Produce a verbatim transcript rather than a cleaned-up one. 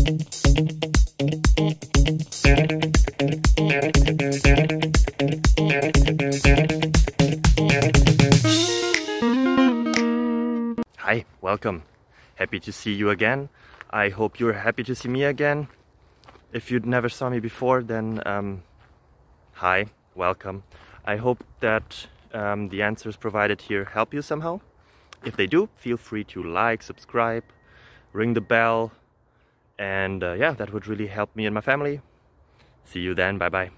Hi, welcome. Happy to see you again. I hope you're happy to see me again. If you'd never saw me before, then um, hi, welcome. I hope that um, the answers provided here help you somehow. If they do, feel free to like, subscribe, ring the bell, and uh, yeah, that would really help me and my family. See you then, bye bye.